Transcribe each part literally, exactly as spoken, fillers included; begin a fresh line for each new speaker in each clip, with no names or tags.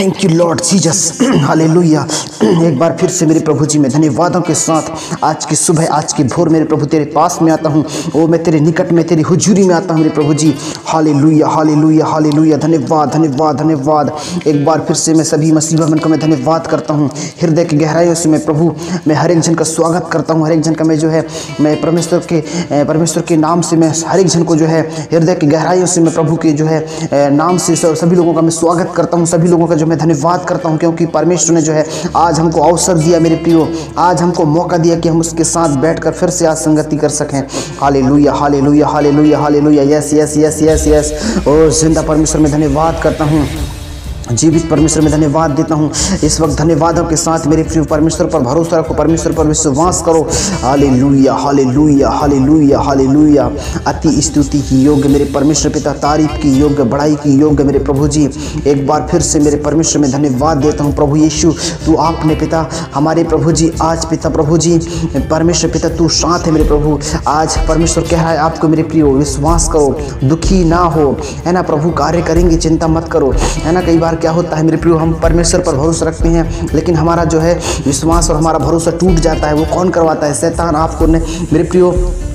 Thank you lord Jesus, hallelujah. एक बार फिर से मेरे प्रभु जी मैं धन्यवादों के साथ आज की सुबह, आज की भोर मेरे प्रभु तेरे पास में आता हूँ। ओ मैं तेरे निकट में, तेरी हुजूरी में आता हूँ मेरे प्रभु जी। Hallelujah hallelujah hallelujah. धन्यवाद धन्यवाद धन्यवाद। एक बार फिर से मैं सभी मसीह मन को मैं धन्यवाद करता हूँ। हृदय की गहराइयों से मैं प्रभु मैं हर एक जन का स्वागत करता हूँ। हर एक जन का मैं जो है मैं परमेश्वर के परमेश्वर के नाम से मैं हर एक जन को जो है हृदय की गहराइयों से मैं प्रभु के जो है नाम से सभी लोगों का मैं स्वागत करता हूँ। सभी लोगों का जो मैं धन्यवाद करता हूँ, क्योंकि परमेश्वर ने जो है आज हमको अवसर दिया मेरे प्रियो, आज हमको मौका दिया कि हम उसके साथ बैठकर फिर से आज संगति कर सकें। Hallelujah hallelujah hallelujah hallelujah. Yes yes yes yes yes. और जिंदा परमेश्वर में धन्यवाद करता हूँ, जीवित परमेश्वर में धन्यवाद देता हूँ। इस वक्त धन्यवादों के साथ मेरे प्रिय परमेश्वर पर भरोसा रखो, परमेश्वर पर विश्वास करो। Hallelujah hallelujah hallelujah hallelujah. अति स्तुति की योग्य मेरे परमेश्वर पिता, तारीफ की योग्य, बड़ाई की योग्य मेरे प्रभु जी। एक बार फिर से मेरे परमेश्वर में धन्यवाद देता हूँ। प्रभु यीशु तू आपने पिता हमारे प्रभु जी आज पिता प्रभु जी परमेश्वर पिता तू साथ है मेरे प्रभु। आज परमेश्वर कह रहा है आपको मेरे प्रिय विश्वास करो, दुखी ना हो, है ना प्रभु कार्य करेंगे, चिंता मत करो, है ना। कई बार क्या होता है मेरे प्रियो, हम परमेश्वर पर भरोसा रखते हैं लेकिन हमारा जो है विश्वास और हमारा भरोसा टूट जाता है। वो कौन करवाता है? शैतान आपको ने मेरे प्रियो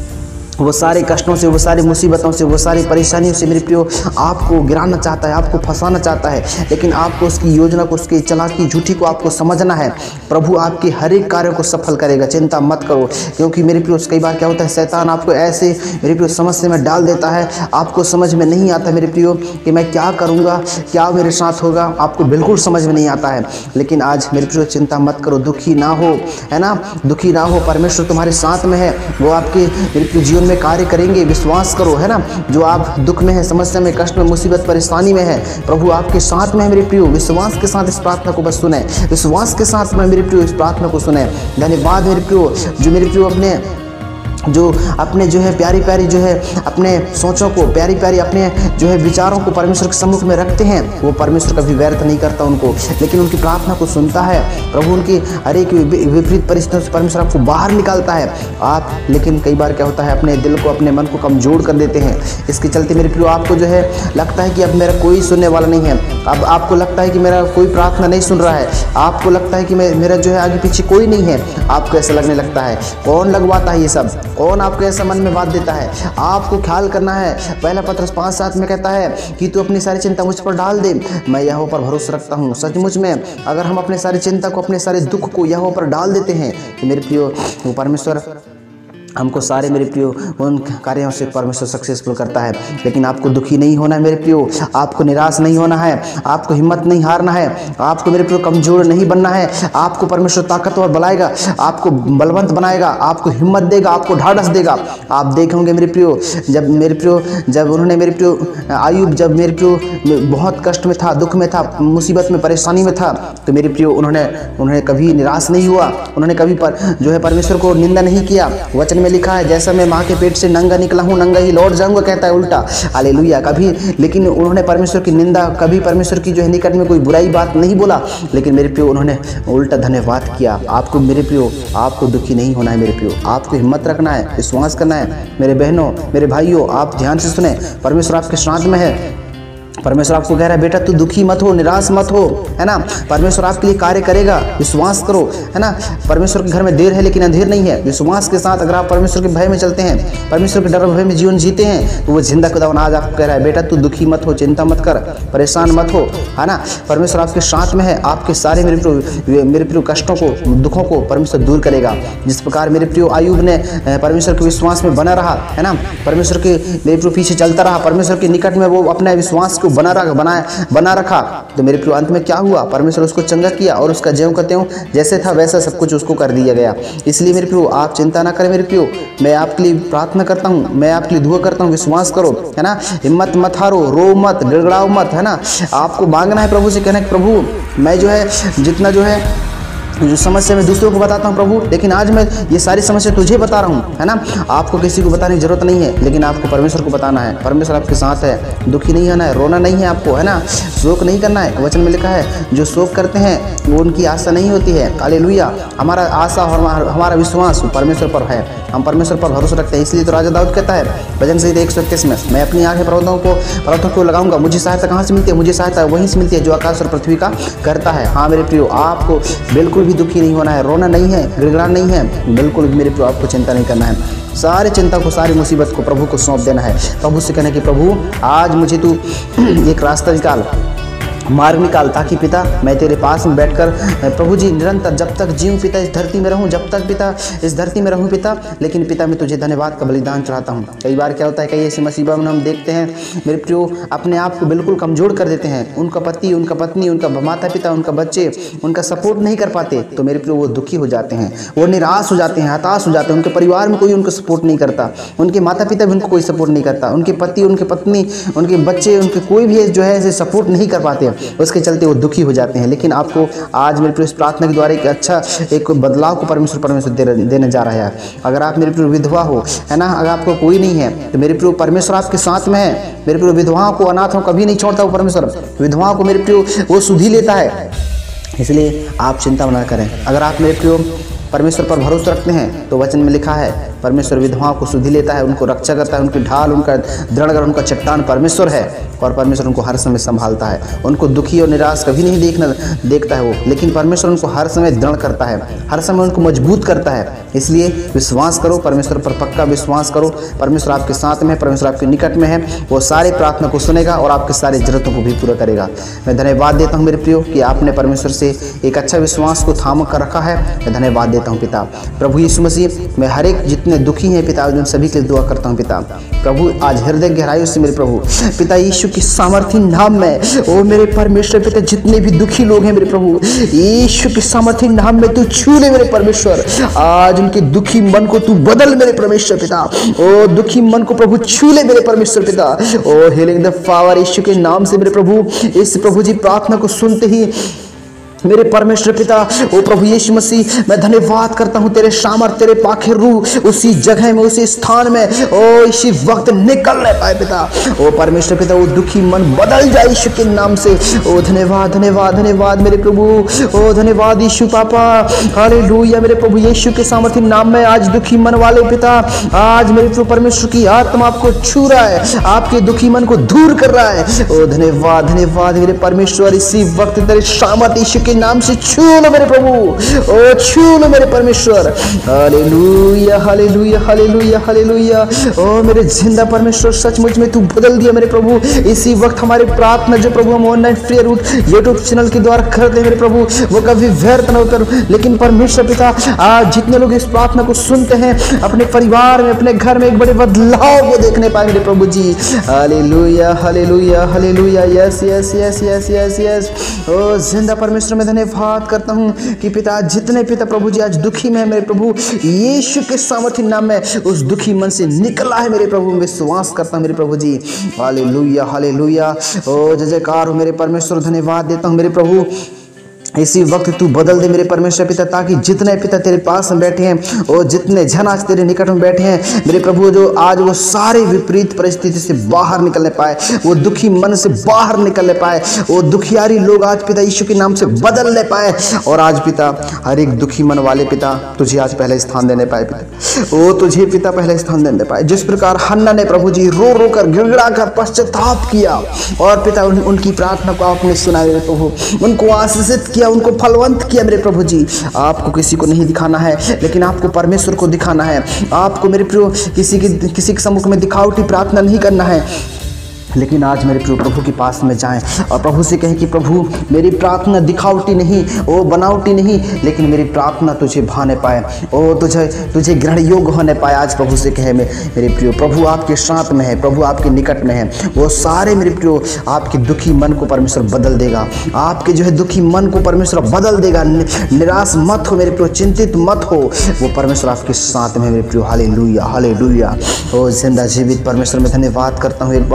वो सारे कष्टों से, वो सारी मुसीबतों से, वो सारी परेशानियों से मेरे प्रियो आपको गिराना चाहता है, आपको फंसाना चाहता है। लेकिन आपको उसकी योजना को, उसकी चालाकी झूठी को आपको समझना है। प्रभु आपके हर एक कार्य को सफल करेगा, चिंता मत करो। क्योंकि मेरे प्रियो कई बार क्या होता है, शैतान आपको ऐसे मेरे प्रियो समस्या में डाल देता है, आपको समझ में नहीं आता मेरे प्रियो कि मैं क्या करूँगा, क्या मेरे साथ होगा, आपको बिल्कुल समझ में नहीं आता है। लेकिन आज मेरे प्रियो चिंता मत करो, दुखी ना हो, है ना, दुखी ना हो। परमेश्वर तुम्हारे साथ में है, वो आपके मेरे प्रियो जीवन में कार्य करेंगे, विश्वास करो, है ना। जो आप दुख में है, समस्या में, कष्ट में, मुसीबत परेशानी में है, प्रभु आपके साथ में है मेरे प्रियो। विश्वास के साथ इस प्रार्थना को बस सुने, विश्वास के साथ में मेरे प्रियो इस प्रार्थना को सुने। धन्यवाद मेरे प्रियो, जो मेरे प्रियो अपने जो अपने जो है प्यारी प्यारी जो है अपने सोचों को, प्यारी प्यारी अपने जो है विचारों को परमेश्वर के सम्मुख में रखते हैं, वो परमेश्वर कभी व्यर्थ नहीं करता उनको, लेकिन उनकी प्रार्थना को सुनता है। प्रभु उनकी हर एक विपरीत परिस्थितियों से परमेश्वर आपको बाहर निकालता है। आप लेकिन कई बार क्या होता है, अपने दिल को, अपने मन को कमजोर कर देते हैं। इसके चलते मेरे प्रियो आपको जो है लगता है कि अब मेरा कोई सुनने वाला नहीं है, अब आपको लगता है कि मेरा कोई प्रार्थना नहीं सुन रहा है, आपको लगता है कि मैं मेरा जो है आगे पीछे कोई नहीं है, आपको ऐसा लगने लगता है। कौन लगवाता है ये सब? कौन आपको ऐसा मन में बात देता है? आपको ख्याल करना है। पहला पत्रस पाँच सात में कहता है कि तू अपनी सारी चिंता मुझ पर डाल दे, मैं यहोवा पर भरोसा रखता हूँ। सचमुच में अगर हम अपने सारी चिंता को, अपने सारे दुख को यहोवा पर डाल देते हैं तो मेरे प्रियो वो परमेश्वर हमको सारे मेरे प्रियो उन कार्यों से परमेश्वर सक्सेसफुल करता है। लेकिन आपको दुखी नहीं होना है मेरे प्रियो, आपको निराश नहीं होना है, आपको हिम्मत नहीं हारना है, आपको मेरे प्रियो कमजोर नहीं बनना है। आपको परमेश्वर ताकतवर बनाएगा, आपको बलवंत बनाएगा, आपको हिम्मत देगा, आपको ढाढ़स देगा। आप देखेंगे मेरे प्रियो, जब मेरे प्रियो जब उन्होंने मेरे प्रियो आयुब जब मेरे प्रियो बहुत कष्ट में था, दुख में था, मुसीबत में, परेशानी में था, तो मेरे प्रियो उन्होंने उन्होंने कभी निराश नहीं हुआ, उन्होंने कभी पर जो है परमेश्वर को निंदा नहीं किया। वचन लिखा है जैसा मैं माँ के पेट से नंगा निकला हूँ नंगा ही लौट जाऊंगा, कहता है उल्टा। हालेलुया। कभी लेकिन उन्होंने परमेश्वर की निंदा, कभी परमेश्वर की जो है निकट में कोई बुराई बात नहीं बोला, लेकिन मेरे प्रियो उन्होंने उल्टा धन्यवाद किया। आपको मेरे प्रियो आपको दुखी नहीं होना है मेरे प्रियो, आपको हिम्मत रखना है, विश्वास करना है। मेरे बहनों, मेरे भाइयों, आप ध्यान से सुने, परमेश्वर आपके साथ में है। परमेश्वर आपको कह रहा है बेटा तू दुखी मत हो, निराश मत हो, है ना। परमेश्वर आपके लिए कार्य करेगा, विश्वास करो, है ना। परमेश्वर के घर में देर है लेकिन अंधेर नहीं है। विश्वास के साथ अगर आप परमेश्वर के भय में चलते हैं, परमेश्वर के डर भय में जीवन जीते हैं, तो वो जिंदा खुदावन आज आपको कह रहा है बेटा तू दुखी मत हो, चिंता मत कर, परेशान मत हो, है ना। परमेश्वर आपके साथ में है, आपके सारे मेरे प्रियो मेरे प्रियो कष्टों को, दुखों को परमेश्वर दूर करेगा। जिस प्रकार मेरे प्रियो आयुब ने परमेश्वर के विश्वास में बना रहा, है ना, परमेश्वर के मेरे प्रियो पीछे चलता रहा, परमेश्वर के निकट में वो अपने विश्वास को बना रखा बनाया बना रखा, तो मेरे प्रियो अंत में क्या हुआ? परमेश्वर उसको चंगा किया और उसका ज्यों का त्यों जैसे था वैसा सब कुछ उसको कर दिया गया। इसलिए मेरे प्रियो आप चिंता ना करें मेरे प्रियो, मैं आपके लिए प्रार्थना करता हूँ, मैं आपके लिए दुआ करता हूँ, विश्वास करो, है ना। हिम्मत मत हारो, रो मत, गिड़गड़ाओ मत, है ना। आपको मांगना है प्रभु से, कहना है प्रभु मैं जो है जितना जो है जो समस्या मैं दूसरों को बताता हूँ प्रभु, लेकिन आज मैं ये सारी समस्या तुझे बता रहा हूँ, है ना। आपको किसी को बताने की जरूरत नहीं है, लेकिन आपको परमेश्वर को बताना है। परमेश्वर आपके साथ है, दुखी नहीं होना है, रोना नहीं है आपको, है ना, शोक नहीं करना है। वचन में लिखा है जो शोक करते हैं वो उनकी आशा नहीं होती है। हालेलुया। हमारा आशा और हमारा विश्वास परमेश्वर पर है, हम परमेश्वर पर भरोसा रखते हैं। इसलिए तो राजा दाऊद कहता है भजन संहिता एक सौ इक्कीस में, मैं अपनी आंखें पर्वतों को पर्वतों को लगाऊंगा, मुझे सहायता कहाँ से मिलती है? मुझे सहायता वहीं से मिलती है जो आकाश और पृथ्वी का करता है। हाँ मेरे प्रियो, आपको बिल्कुल भी दुखी नहीं होना है, रोना नहीं है, गिड़गिड़ाना नहीं है, बिल्कुल भी मेरे प्रियो आपको चिंता नहीं करना है। सारी चिंता को, सारी मुसीबत को प्रभु को सौंप देना है। प्रभु से कहना कि प्रभु आज मुझे तू एक रास्ता निकाल, मार्ग निकाल, ताकि पिता मैं तेरे पास में बैठकर प्रभु जी निरंतर जब तक जीऊँ पिता इस धरती में रहूँ, जब तक पिता इस धरती में रहूँ पिता, लेकिन पिता मैं तुझे धन्यवाद का बलिदान चढ़ाता हूँ। कई बार क्या होता है, कई ऐसी मुसीबत में हम देखते हैं मेरे प्रियो अपने आप को बिल्कुल कमज़ोर कर देते हैं। उनका पति, उनका पत्नी, उनका माता पिता, उनका बच्चे उनका सपोर्ट नहीं कर पाते, तो मेरे प्रियो वो दुखी हो जाते हैं, वो निराश हो जाते हैं, हताश हो जाते हैं। उनके परिवार में कोई उनको सपोर्ट नहीं करता, उनके माता पिता भी उनको कोई सपोर्ट नहीं करता, उनके पति, उनके पत्नी, उनके बच्चे, उनके कोई भी जो है सपोर्ट नहीं कर पाते, उसके चलते दुखी हो जाते हैं। लेकिन आपको आज मेरे प्रिय प्रार्थना के द्वारा एक अच्छा एक बदलाव को परमेश्वर परमेश्वर दे, देने जा रहा है। अगर आप मेरे प्रिय विधवा हो, है ना, अगर आपको कोई नहीं है तो मेरे प्रिय परमेश्वर आपके साथ में है। मेरे प्रिय विधवाओं को, अनाथों कभी नहीं छोड़ता वो परमेश्वर, विधवाओं को मेरे प्रिय वो सुधि लेता है। इसलिए आप चिंता ना करें। अगर आप मेरे प्रिय परमेश्वर पर भरोसा रखते हैं तो वचन में लिखा है परमेश्वर विधवाओं को सुधि लेता है, उनको रक्षा करता है, उनकी ढाल, उनका दृढ़, उनका चट्टान परमेश्वर है, और परमेश्वर उनको हर समय संभालता है। उनको दुखी और निराश कभी नहीं देखना देखता है वो, लेकिन परमेश्वर उनको हर समय दृढ़ करता है, हर समय उनको मजबूत करता है। इसलिए विश्वास करो, परमेश्वर पर पक्का विश्वास करो। परमेश्वर आपके साथ में है, परमेश्वर आपके निकट में है, वो सारे प्रार्थना को सुनेगा और आपके सारे जरूरतों को भी पूरा करेगा। मैं धन्यवाद देता हूँ मेरे प्रियो कि आपने परमेश्वर से एक अच्छा विश्वास को थाम कर रखा है। मैं धन्यवाद देता हूँ पिता। प्रभु यीशु मसीह, मैं हर एक जितने दुखी हैं पिता, उन सभी के लिए दुआ करता हूँ पिता। प्रभु आज हृदय गहराइयों से मेरे प्रभु पिता यीशु की सामर्थी नाम में, ओ मेरे परमेश्वर पिता, जितने भी दुखी लोग हैं मेरे प्रभु यीशु की सामर्थी नाम में तू छू ले मेरे परमेश्वर। आज उनके दुखी मन को तू बदल मेरे परमेश्वर पिता, ओ दुखी मन को प्रभु छू ले मेरे परमेश्वर पिता। ओ हीलिंग द पावर यीशु के नाम से मेरे प्रभु, इस प्रभु जी प्रार्थना को सुनते ही मेरे परमेश्वर पिता, ओ प्रभु यीशु मसीह, मैं धन्यवाद करता हूँ तेरे सामर्थ, तेरे पाखे रूह उसी जगह में, उसी स्थान में ओ इसी वक्त निकलने पाए पिता। ओ परमेश्वर पिता, वो दुखी मन बदल जाए यीशु के नाम से। ओ धन्यवाद धन्यवाद धन्यवाद मेरे प्रभु, ओ धन्यवाद यीशु पापा, हालेलुया। मेरे प्रभु यीशु के सामर्थी नाम में आज दुखी मन वाले पिता, आज मेरे प्रभु परमेश्वर की आत्मा आपको छू रहा है, आपके दुखी मन को दूर कर रहा है। ओ धन्यवाद धन्यवाद मेरे परमेश्वर, इसी वक्त तेरे सामर्थ यीशु के नाम से छू लो मेरे प्रभु, ओ छू लो मेरे परमेश्वर। Hallelujah hallelujah hallelujah hallelujah. Oh मेरे जिंदा परमेश्वर, सचमुच में तू बदल दिया मेरे प्रभु। इसी वक्त हमारी प्रार्थना जो प्रभु हम online free root YouTube channel के द्वारा करते हैं मेरे प्रभु, वो कभी व्यर्थ न होकर, लेकिन परमेश्वर पिता आज जितने लोग इस प्रार्थना को सुनते हैं अपने परिवार में, अपने घर में एक बड़े बदलाव को देखने पाए मेरे प्रभु जी। Hallelujah hallelujah hallelujah. Yes yes yes yes yes yes. Oh जिंदा परमेश्वर, मैं धन्यवाद करता हूँ कि पिता जितने पिता प्रभु जी आज दुखी में है मेरे प्रभु, यीशु के सामर्थी नाम में उस दुखी मन से निकला है मेरे प्रभु। विश्वास करता हूँ मेरे प्रभु जी। Hallelujah hallelujah. ओ जय जयकार हो मेरे परमेश्वर, धन्यवाद देता हूँ मेरे प्रभु। इसी वक्त तू बदल दे मेरे परमेश्वर पिता, ताकि जितने पिता तेरे पास में बैठे हैं और जितने जन आज तेरे निकट में बैठे हैं मेरे प्रभु, जो आज वो सारे विपरीत परिस्थिति से बाहर निकलने पाए, वो दुखी मन से बाहर निकलने पाए, वो दुखियारी लोग आज पिता यीशु के नाम से बदलने पाए। और आज पिता हर एक दुखी मन वाले पिता तुझे आज पहले स्थान देने पाए पिता, वो तुझे पिता पहले स्थान देने पाए। जिस प्रकार हन्ना ने प्रभु जी रो रो कर गिड़गिड़ा कर पश्चाताप किया और पिता उन, उनकी प्रार्थना को आपने सुना मेरे प्रभु, उनको आशीषित किया, उनको फलवंत किया मेरे प्रभु जी। आपको किसी को नहीं दिखाना है, लेकिन आपको परमेश्वर को दिखाना है। आपको मेरे प्रियो किसी की किसी के सम्मुख में दिखावटी प्रार्थना नहीं करना है, लेकिन आज मेरे प्रिय प्रभु के पास में जाएं और प्रभु से कहें कि प्रभु मेरी प्रार्थना दिखावटी नहीं, ओ बनावटी नहीं, लेकिन मेरी प्रार्थना तुझे भाने पाए, ओ तुझे तुझे ग्रहण योग्य होने पाए। आज प्रभु से कहे मेरे प्रियो, प्रभु आपके साथ में है, प्रभु आपके निकट में है। वो सारे मेरे प्रियो आपके दुखी मन को परमेश्वर बदल देगा, आपके जो है दुखी मन को परमेश्वर बदल देगा। निराश मत हो मेरे प्रियो, चिंतित मत हो, वो परमेश्वर आपके साथ में मेरे प्रियो। Hallelujah hallelujah. ओ जिंदा जीवित परमेश्वर, मैं धन्यवाद करता हूँ एक बार फिर से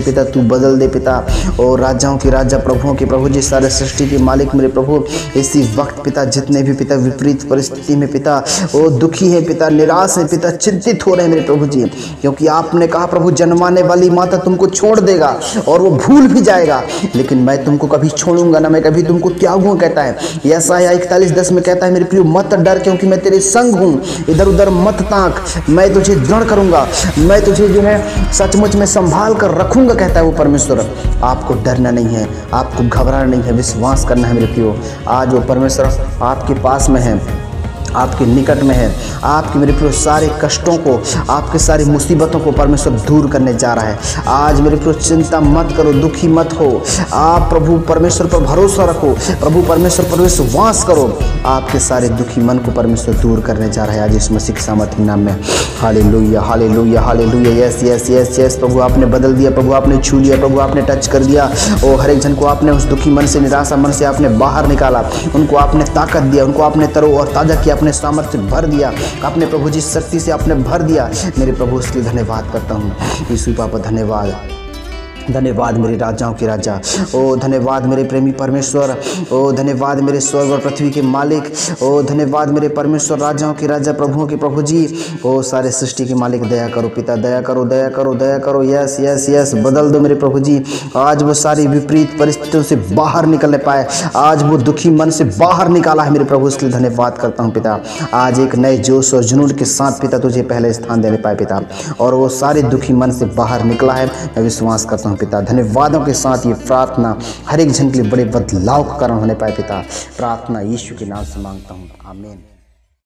पिता तू बदल दे पिता। और राजाओं के राजा, प्रभुओं के प्रभु जी, सारे सृष्टि के मालिक मेरे प्रभु, इसी वक्त पिता जितने भी पिता विपरीत परिस्थिति में पिता वो दुखी है पिता, निराश है पिता, चिंतित हो रहे हैं मेरे प्रभु जी, क्योंकि आपने कहा प्रभु जन्माने वाली माता तुमको छोड़ देगा और वो भूल भी जाएगा, लेकिन मैं तुमको कभी छोड़ूंगा ना, मैं कभी तुमको त्यागूंगा कहता है। यशायाह इकतालीस दस में कहता है मेरे प्रियो मत डर क्योंकि मैं तेरे संग हूँ, इधर उधर मत ताक, मैं तुझे दृढ़ करूंगा, मैं तुझे जो है सचमुच में संभाल कर रखूंगा कहता है वो परमेश्वर। आपको डरना नहीं है, आपको घबराना नहीं है, विश्वास करना है मेरे प्रियो। आज वो परमेश्वर आपके पास में है, आपके निकट में है, आपके मेरे प्रियो सारे कष्टों को, आपके सारी मुसीबतों को परमेश्वर दूर करने जा रहा है। आज मेरे प्रियो चिंता मत करो, दुखी मत हो, आप प्रभु परमेश्वर पर भरोसा रखो, प्रभु परमेश्वर पर विश्वास करो, आपके सारे दुखी मन को परमेश्वर दूर करने जा रहा है आज इस मसीह के सामर्थ्य नाम में। Hallelujah hallelujah hallelujah. Yes yes yes yes प्रभु आपने बदल दिया, प्रभु आपने छू लिया, प्रभु आपने टच कर दिया। ओ हर एक जन को आपने उस दुखी मन से, निराशा मन से आपने बाहर निकाला, उनको आपने ताकत दिया, उनको आपने तरो और ताज़ा किया, अपने सामर्थ्य भर दिया, अपने प्रभु जी शक्ति से आपने भर दिया। मेरे प्रभु इसके लिए धन्यवाद करता हूँ यीशु पापा, धन्यवाद धन्यवाद मेरे राजाओं के राजा, ओ धन्यवाद मेरे प्रेमी परमेश्वर, ओ धन्यवाद मेरे स्वर्ग और पृथ्वी के मालिक, ओ धन्यवाद मेरे परमेश्वर, राजाओं के राजा, प्रभुओं के प्रभु जी, ओ सारे सृष्टि के मालिक, दया करो पिता, दया करो दया करो दया करो। यस यस यस बदल दो मेरे प्रभु जी। आज वो सारी विपरीत परिस्थितियों से बाहर निकलने पाए, आज वो दुखी मन से बाहर निकाला है मेरे प्रभु, इसके लिए धन्यवाद करता हूँ पिता। आज एक नए जोश और जुनून के साथ पिता तुझे पहले स्थान देने पाए पिता, और वो सारे दुखी मन से बाहर निकला है, मैं विश्वास करता हूँ पिता। धन्यवादों के साथ ये प्रार्थना हर एक जन के लिए बड़े बदलाव का कारण होने पाए पिता, प्रार्थना यीशु के नाम से मांगता हूँ, आमीन।